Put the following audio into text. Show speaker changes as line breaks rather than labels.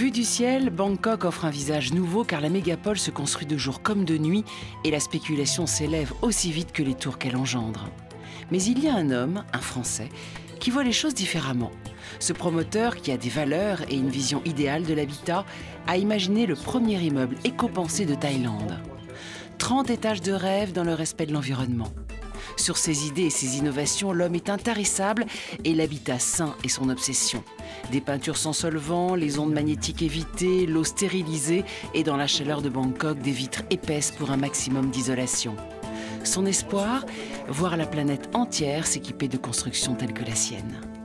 Vue du ciel, Bangkok offre un visage nouveau car la mégapole se construit de jour comme de nuit et la spéculation s'élève aussi vite que les tours qu'elle engendre. Mais il y a un homme, un Français, qui voit les choses différemment. Ce promoteur, qui a des valeurs et une vision idéale de l'habitat, a imaginé le premier immeuble éco-pensé de Thaïlande. 30 étages de rêve dans le respect de l'environnement. Sur ses idées et ses innovations, l'homme est intarissable et l'habitat sain est son obsession. Des peintures sans solvant, les ondes magnétiques évitées, l'eau stérilisée et dans la chaleur de Bangkok, des vitres épaisses pour un maximum d'isolation. Son espoir, voir la planète entière s'équiper de constructions telles que la sienne.